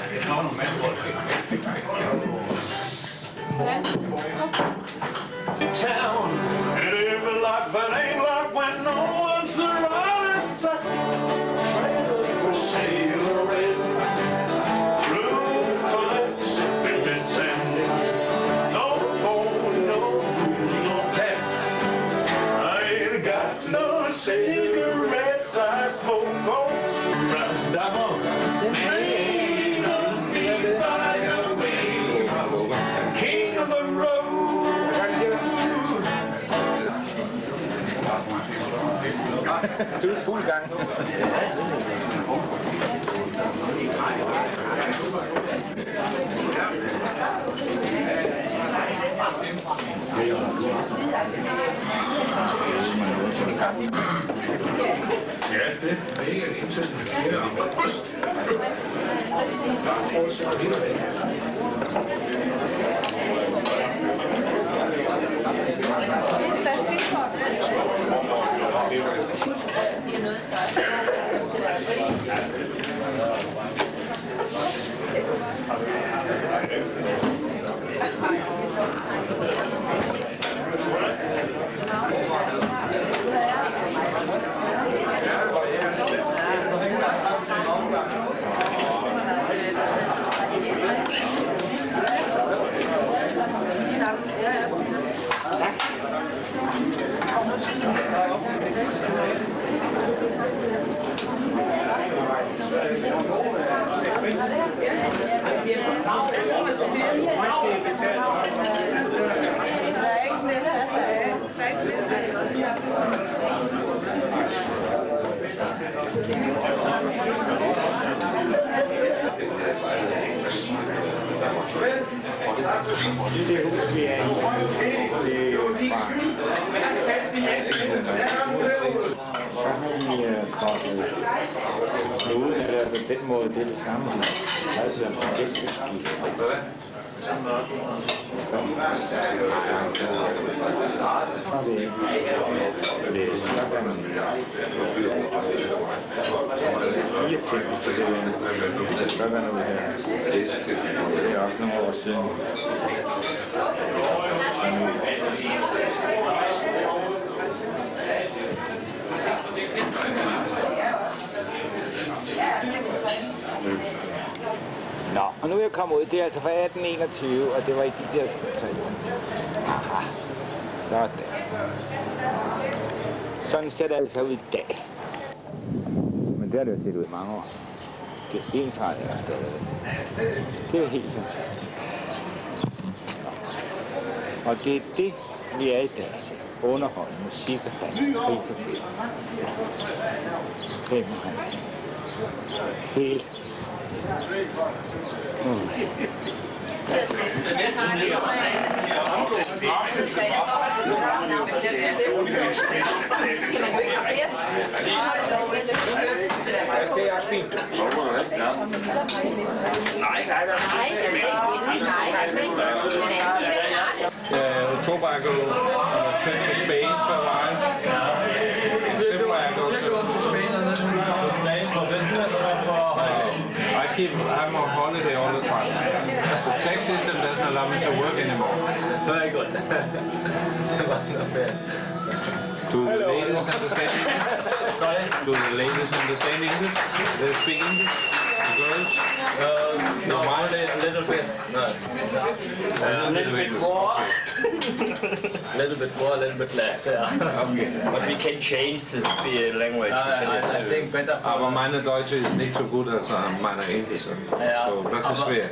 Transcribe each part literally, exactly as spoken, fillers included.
Town, it ain't a lock that ain't locked when no one's around. It's a trailer for sailor red, room for lips in descending. No phone, no no pets. I ain't got no cigarettes. I smoke oats round down. Main of the fire wing, king of the road. Du er fuld gang. Ja, det er ikke indtil med flere august. Det hus, vi er i, det er jo fra... Så har de kottet noget, eller på den måde, det er det samme. Altså en gæsteskib. Så er det ikke. Det er sådan fire ting, på det land. Det er sådan noget her. Det er også nogle år siden. Nå, og nu er jeg kommet ud. Det er altså fra atten enogtyve, og det var i de der trælser. Aha, sådan. Sådan ser det altså ud i dag. Men det har det jo set ud i mange år. Det er ensrettet er stadig. Det er helt fantastisk. Og det er det, vi er i dag til. Underhold, musik og dans, krisefest. femoghalvfems. Helt stort. Mm. Det er også fint. Nej, nej, nej. Tobacco trip to Spain for a while. February I go to Spain and then we go to Spain for business or for I keep I'm on holiday all the time. The tax system doesn't allow me to work anymore. Very good. Do the ladies understand English? Sorry? Do the ladies understand English? They speak English? The girls? Uh, no, only a little bit. No. Uh, a little bit more. A little bit more, a little bit less. Yeah. Okay. But we can change this language. Uh, I, I think better. Aber meine Deutsche ist nicht so gut als meine Englische. Ja. So, das ist schwer.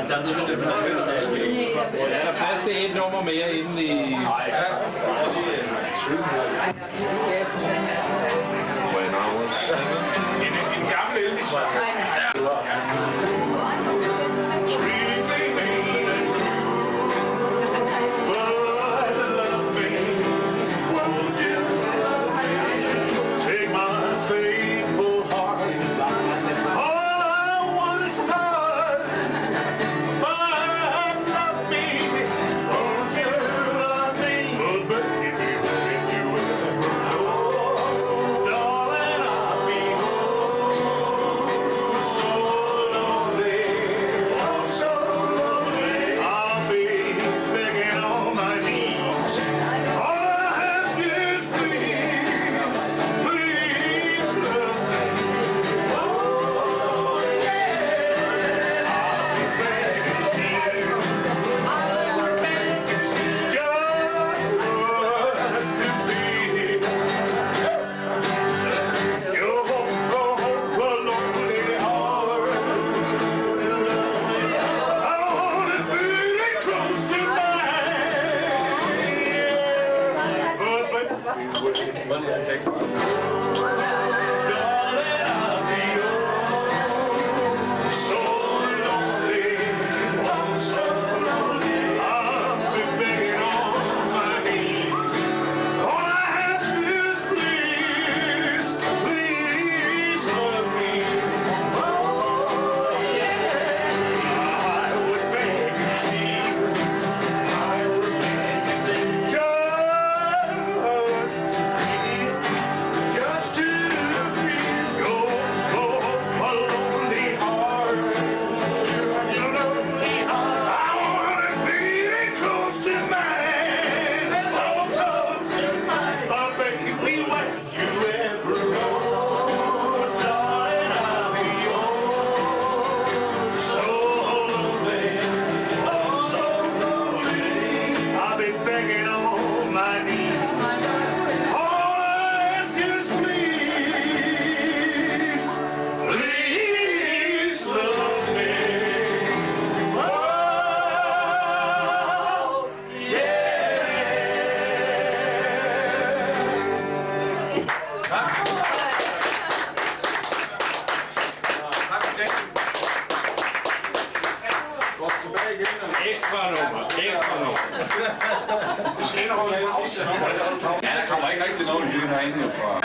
Er der plads til et nummer mere inden i... When I was seven. En gammel Elvis. Ekstra nummer, ekstra nummer. Vi skal ind og holde en pause. Ja, der kommer ikke rigtig noget lyd herinde fra.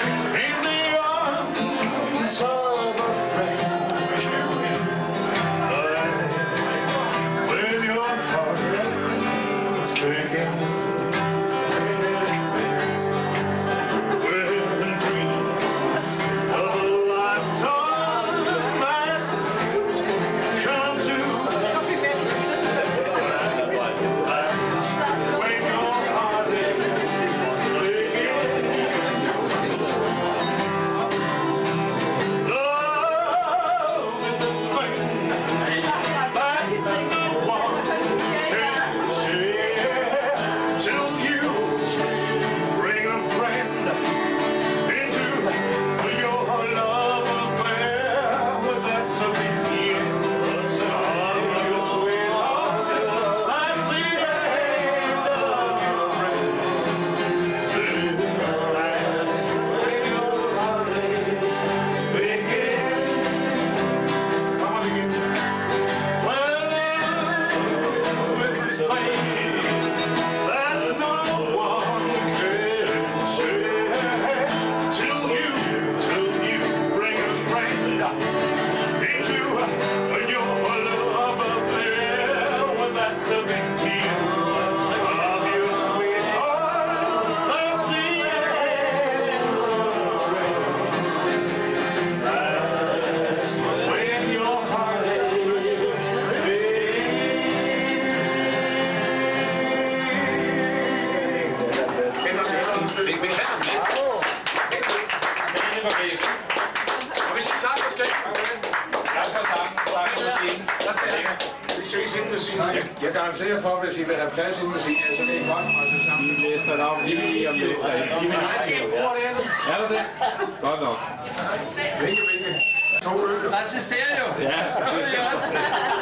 Jeg garanterer for, hvis I vil have plads inden musikken, så vil I godt presse sammen. Vi læser det op lige om lidt. I min egen del bruger det andet. Er der det? Godt nok. Hvilke, hvilke? To øl. Der er til stereo. Ja, så det skal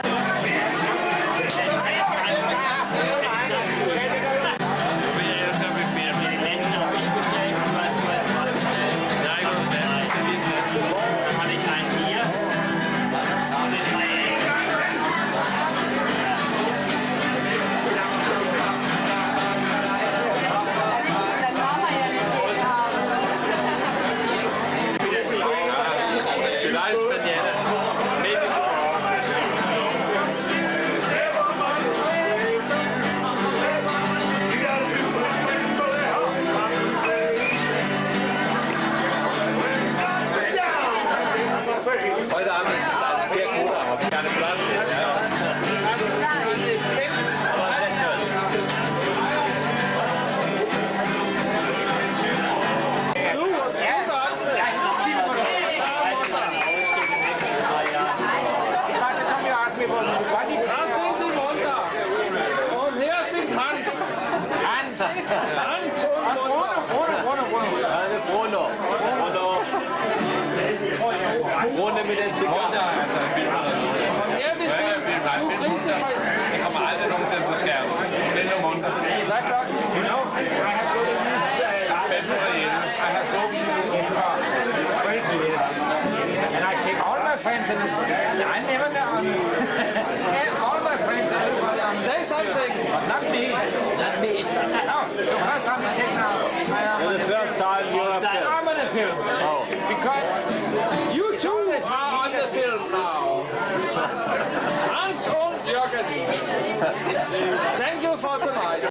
Runde med den cigar. Jeg vil se Sugrisekristen. Det kommer aldrig nogensinde på skærmen. Den er munter. Hvad er klokken? You know, I have to use fem for elleve. I have to use for twenty years. And I take all my friends and I never know. And all my friends and Say something. but not me. Not me. No, so first time I take now. It's the first time you have been. I'm on the film. Oh. Because You two are on the film now. Hans und Jürgen. Thank you for tonight.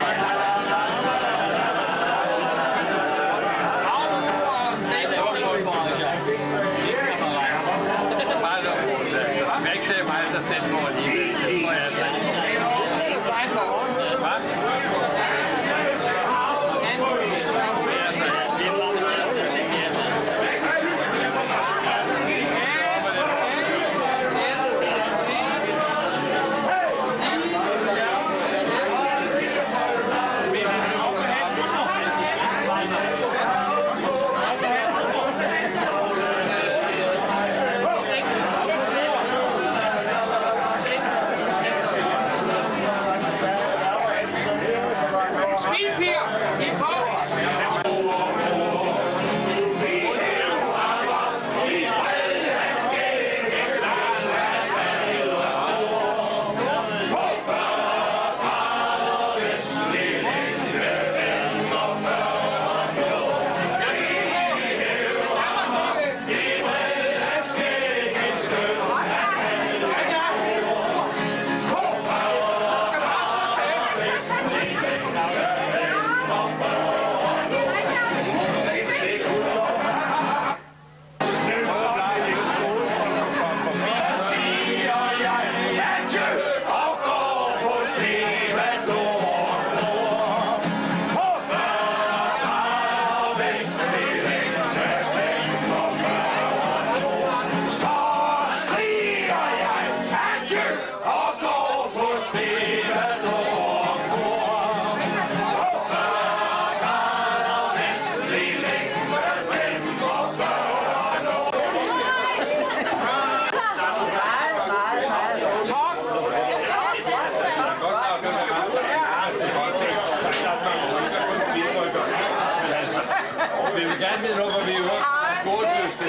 Vi vil gerne vide noget, hvor vi er ude. Gårdsøste.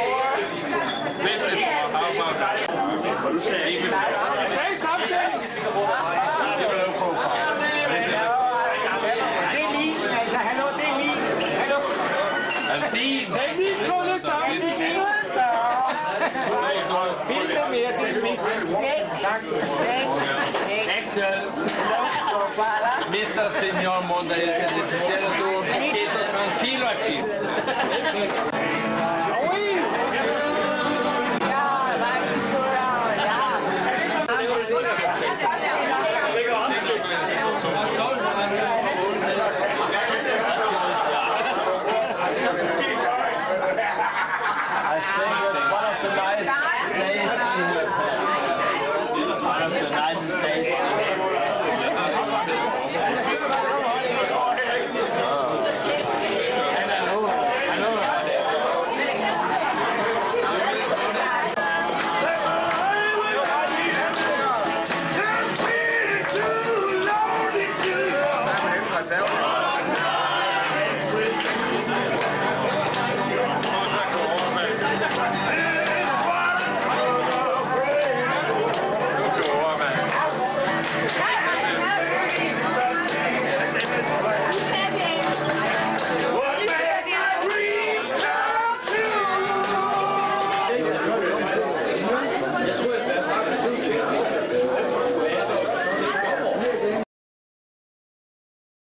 Vestligt for havmark. Say something. Det var lavet på. det er lige, altså hallo, det er lige. Hallo. Er det din? Det er lige krøllet sammen. Film det mere, det er mit. Tak. Excel. mister Señor Monda, necesito tu tranquilo aquí.